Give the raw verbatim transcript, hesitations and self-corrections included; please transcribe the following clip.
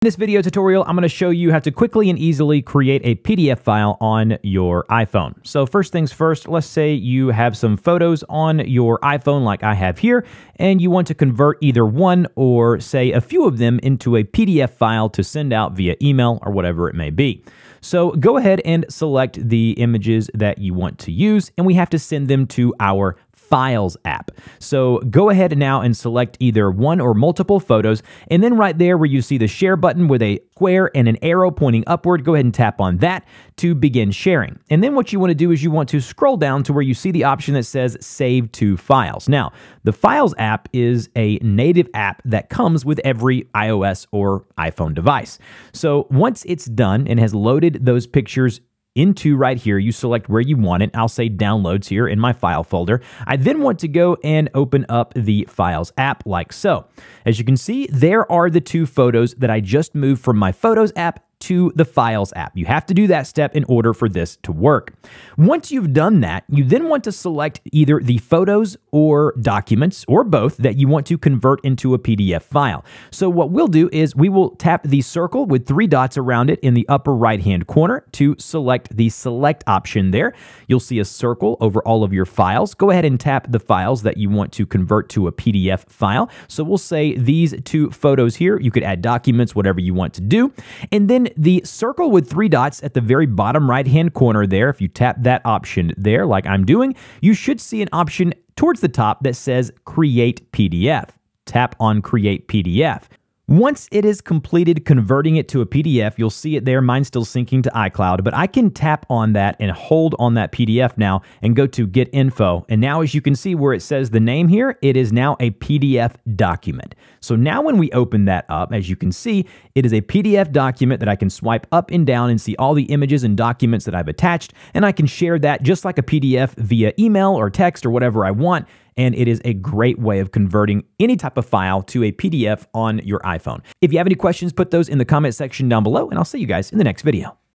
In this video tutorial, I'm going to show you how to quickly and easily create a P D F file on your iPhone. So first things first, let's say you have some photos on your iPhone like I have here, and you want to convert either one or say a few of them into a P D F file to send out via email or whatever it may be. So go ahead and select the images that you want to use, and we have to send them to our Files app. So go ahead now and select either one or multiple photos, and then right there where you see the share button with a square and an arrow pointing upward, go ahead and tap on that to begin sharing. And then what you want to do is you want to scroll down to where you see the option that says Save to Files. Now, the Files app is a native app that comes with every iOS or iPhone device. So once it's done and has loaded those pictures into right here, you select where you want it. I'll say downloads here in my file folder. I then want to go and open up the Files app like so. As you can see, there are the two photos that I just moved from my Photos app to the Files app. You have to do that step in order for this to work. Once you've done that, you then want to select either the photos or documents or both that you want to convert into a P D F file. So what we'll do is we will tap the circle with three dots around it in the upper right hand corner to select the select option there. You'll see a circle over all of your files. Go ahead and tap the files that you want to convert to a P D F file. So we'll say these two photos here. You could add documents, whatever you want to do. And then the circle with three dots at the very bottom right hand corner there, if you tap that option there like I'm doing, you should see an option towards the top that says Create P D F. Tap on Create P D F. Once it is completed converting it to a P D F, you'll see it there. Mine's still syncing to iCloud, but I can tap on that and hold on that P D F now and go to Get Info. And now as you can see where it says the name here, it is now a P D F document. So now when we open that up, as you can see, it is a P D F document that I can swipe up and down and see all the images and documents that I've attached, and I can share that just like a P D F via email or text or whatever I want. And it is a great way of converting any type of file to a P D F on your iPhone. If you have any questions, put those in the comment section down below, and I'll see you guys in the next video.